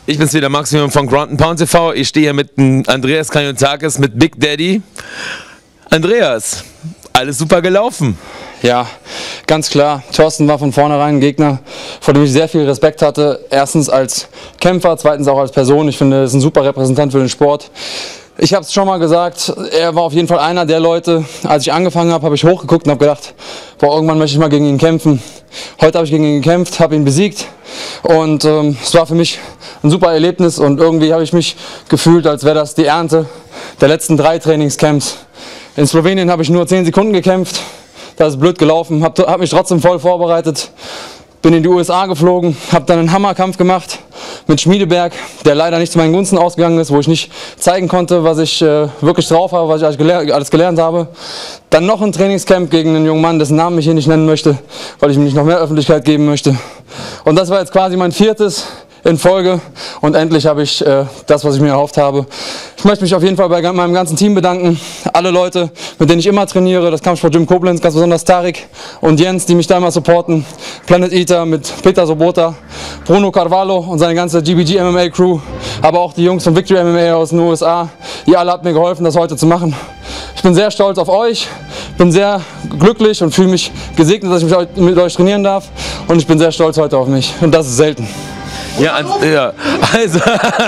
Ich bin's wieder, Maximum von Ground & Pound TV. Ich stehe hier mit Andreas Kanyotakis, mit Big Daddy. Andreas, alles super gelaufen. Ja, ganz klar. Thorsten war von vornherein ein Gegner, vor dem ich sehr viel Respekt hatte. Erstens als Kämpfer, zweitens auch als Person. Ich finde, er ist ein super Repräsentant für den Sport. Ich habe es schon mal gesagt, er war auf jeden Fall einer der Leute, als ich angefangen habe, habe ich hochgeguckt und habe gedacht, boah, irgendwann möchte ich mal gegen ihn kämpfen. Heute habe ich gegen ihn gekämpft, habe ihn besiegt und es war für mich ein super Erlebnis und irgendwie habe ich mich gefühlt, als wäre das die Ernte der letzten 3 Trainingscamps. In Slowenien habe ich nur 10 Sekunden gekämpft, das ist blöd gelaufen, habe mich trotzdem voll vorbereitet. Bin in die USA geflogen, habe dann einen Hammerkampf gemacht mit Schmiedeberg, der leider nicht zu meinen Gunsten ausgegangen ist, wo ich nicht zeigen konnte, was ich wirklich drauf habe, was ich alles gelernt habe. Dann noch ein Trainingscamp gegen einen jungen Mann, dessen Namen ich hier nicht nennen möchte, weil ich ihm nicht noch mehr Öffentlichkeit geben möchte. Und das war jetzt quasi mein 4. in Folge und endlich habe ich das, was ich mir erhofft habe. Ich möchte mich auf jeden Fall bei meinem ganzen Team bedanken. Alle Leute, mit denen ich immer trainiere, das Kampfsport Gym Koblenz, ganz besonders Tarik und Jens, die mich da immer supporten. Planet Eater mit Peter Sobota, Bruno Carvalho und seine ganze GBG MMA Crew, aber auch die Jungs von Victory MMA aus den USA. Ihr alle habt mir geholfen, das heute zu machen. Ich bin sehr stolz auf euch, bin sehr glücklich und fühle mich gesegnet, dass ich mit euch trainieren darf und ich bin sehr stolz heute auf mich und das ist selten. Ja, also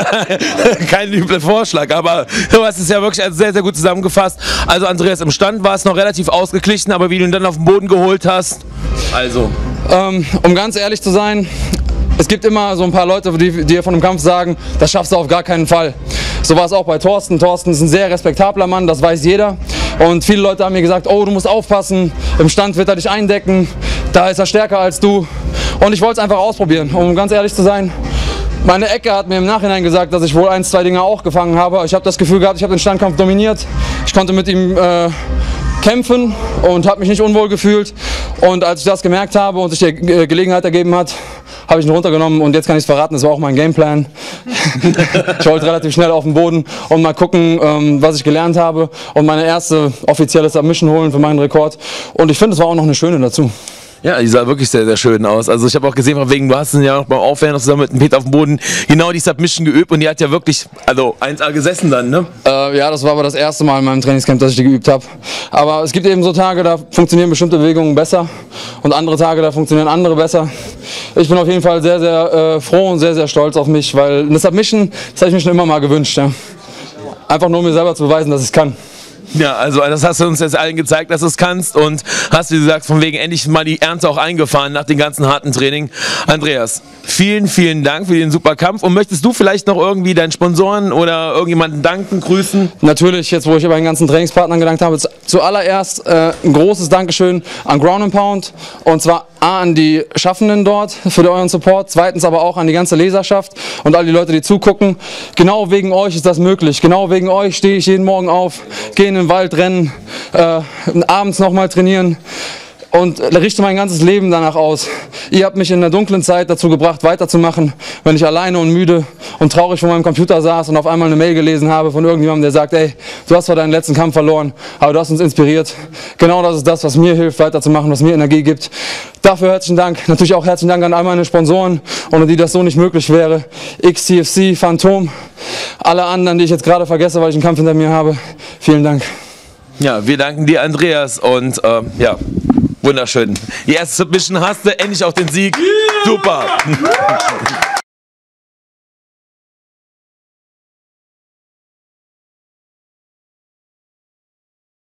kein übler Vorschlag, aber du hast es ja wirklich sehr, sehr gut zusammengefasst. Also Andreas, im Stand war es noch relativ ausgeglichen, aber wie du ihn dann auf den Boden geholt hast, also... Um ganz ehrlich zu sein, es gibt immer so ein paar Leute, die dir von dem Kampf sagen, das schaffst du auf gar keinen Fall. So war es auch bei Thorsten. Thorsten ist ein sehr respektabler Mann, das weiß jeder. Und viele Leute haben mir gesagt, oh, du musst aufpassen, im Stand wird er dich eindecken, da ist er stärker als du. Und ich wollte es einfach ausprobieren, um ganz ehrlich zu sein. Meine Ecke hat mir im Nachhinein gesagt, dass ich wohl 1, 2 Dinge auch gefangen habe. Ich habe das Gefühl gehabt, ich habe den Standkampf dominiert. Ich konnte mit ihm kämpfen und habe mich nicht unwohl gefühlt. Und als ich das gemerkt habe und sich die Gelegenheit ergeben hat, habe ich ihn runtergenommen und jetzt kann ich es verraten, das war auch mein Gameplan. Ich wollte relativ schnell auf den Boden und mal gucken, was ich gelernt habe und meine erste offizielle Submission holen für meinen Rekord. Und ich finde, es war auch noch eine schöne dazu. Ja, die sah wirklich sehr, sehr schön aus. Also ich habe auch gesehen, von wegen, du hast ja noch beim Aufwärmen noch zusammen mit dem Peter auf dem Boden genau die Submission geübt und die hat ja wirklich, also 1A gesessen dann, ne? Ja, das war aber das erste Mal in meinem Trainingscamp, dass ich die geübt habe. Aber es gibt eben so Tage, da funktionieren bestimmte Bewegungen besser und andere Tage, da funktionieren andere besser. Ich bin auf jeden Fall sehr, sehr froh und sehr, sehr stolz auf mich, weil eine Submission, das habe ich mir schon immer mal gewünscht. Ja. Einfach nur um mir selber zu beweisen, dass ich es kann. Ja, also das hast du uns jetzt allen gezeigt, dass du es kannst und hast, wie gesagt, von wegen endlich mal die Ernte auch eingefahren nach dem ganzen harten Training. Andreas, vielen, vielen Dank für den super Kampf und möchtest du vielleicht noch irgendwie deinen Sponsoren oder irgendjemanden danken, grüßen? Natürlich, jetzt wo ich meinen ganzen Trainingspartnern gedankt habe, zuallererst ein großes Dankeschön an Ground & Pound und zwar A, an die Schaffenden dort für euren Support, zweitens aber auch an die ganze Leserschaft und all die Leute, die zugucken. Genau wegen euch ist das möglich, genau wegen euch stehe ich jeden Morgen auf, gehe in den Wald rennen, abends nochmal trainieren und richte mein ganzes Leben danach aus. Ihr habt mich in der dunklen Zeit dazu gebracht, weiterzumachen, wenn ich alleine und müde und traurig vor meinem Computer saß und auf einmal eine Mail gelesen habe von irgendjemandem, der sagt, ey, du hast zwar deinen letzten Kampf verloren, aber du hast uns inspiriert. Genau das ist das, was mir hilft, weiterzumachen, was mir Energie gibt. Dafür herzlichen Dank. Natürlich auch herzlichen Dank an all meine Sponsoren, ohne die das so nicht möglich wäre. XTFC, Phantom, alle anderen, die ich jetzt gerade vergesse, weil ich einen Kampf hinter mir habe. Vielen Dank. Ja, wir danken dir, Andreas, und ja, wunderschön. Die erste Submission hast du, endlich auch den Sieg. Super.